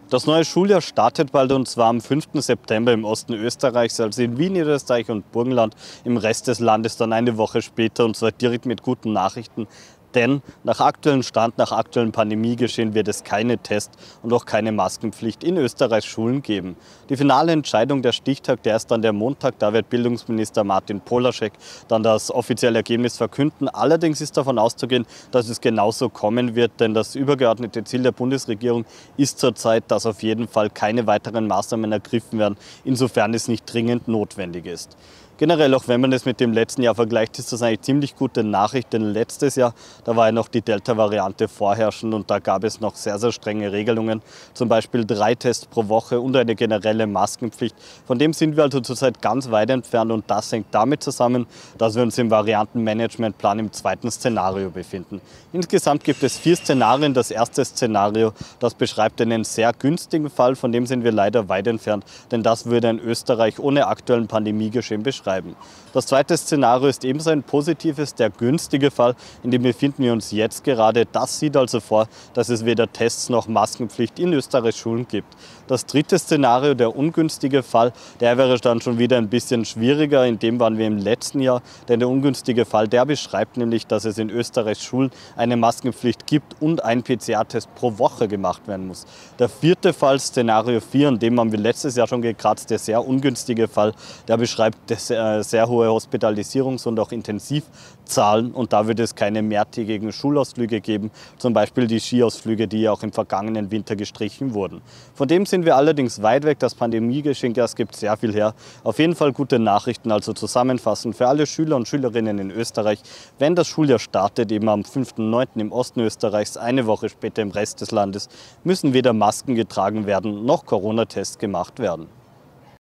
Das neue Schuljahr startet bald und zwar am 5. September im Osten Österreichs, also in Wien, Niederösterreich und Burgenland, im Rest des Landes dann eine Woche später und zwar direkt mit guten Nachrichten. Denn nach aktuellem Stand, nach aktuellem Pandemiegeschehen wird es keine Test- und auch keine Maskenpflicht in Österreichs Schulen geben. Die finale Entscheidung, der Stichtag, der ist dann der Montag. Da wird Bildungsminister Martin Polaschek dann das offizielle Ergebnis verkünden. Allerdings ist davon auszugehen, dass es genauso kommen wird, denn das übergeordnete Ziel der Bundesregierung ist zurzeit, dass auf jeden Fall keine weiteren Maßnahmen ergriffen werden, insofern es nicht dringend notwendig ist. Generell, auch wenn man es mit dem letzten Jahr vergleicht, ist das eigentlich ziemlich gute Nachricht, denn letztes Jahr, da war ja noch die Delta-Variante vorherrschend und da gab es noch sehr, sehr strenge Regelungen, zum Beispiel 3 Tests pro Woche und eine generelle Maskenpflicht. Von dem sind wir also zurzeit ganz weit entfernt und das hängt damit zusammen, dass wir uns im Variantenmanagementplan im zweiten Szenario befinden. Insgesamt gibt es 4 Szenarien. Das erste Szenario, das beschreibt einen sehr günstigen Fall, von dem sind wir leider weit entfernt, denn das würde ein Österreich ohne aktuellen Pandemiegeschehen beschreiben. Das zweite Szenario ist ebenso ein positives, der günstige Fall, in dem befinden wir uns jetzt gerade. Das sieht also vor, dass es weder Tests noch Maskenpflicht in Österreichs Schulen gibt. Das dritte Szenario, der ungünstige Fall, der wäre dann schon wieder ein bisschen schwieriger. In dem waren wir im letzten Jahr, denn der ungünstige Fall, der beschreibt nämlich, dass es in Österreichs Schulen eine Maskenpflicht gibt und ein PCR-Test pro Woche gemacht werden muss. Der vierte Fall, Szenario 4, an dem haben wir letztes Jahr schon gekratzt, der sehr ungünstige Fall, der beschreibt sehr hohe Hospitalisierungs- und auch Intensivzahlen und da wird es keine mehrtägigen Schulausflüge geben, zum Beispiel die Skiausflüge, die ja auch im vergangenen Winter gestrichen wurden. Von dem sind wir allerdings weit weg, das Pandemiegeschehen, das gibt sehr viel her. Auf jeden Fall gute Nachrichten, also zusammenfassend für alle Schüler und Schülerinnen in Österreich. Wenn das Schuljahr startet, eben am 5.9. im Osten Österreichs, eine Woche später im Rest des Landes, müssen weder Masken getragen werden, noch Corona-Tests gemacht werden.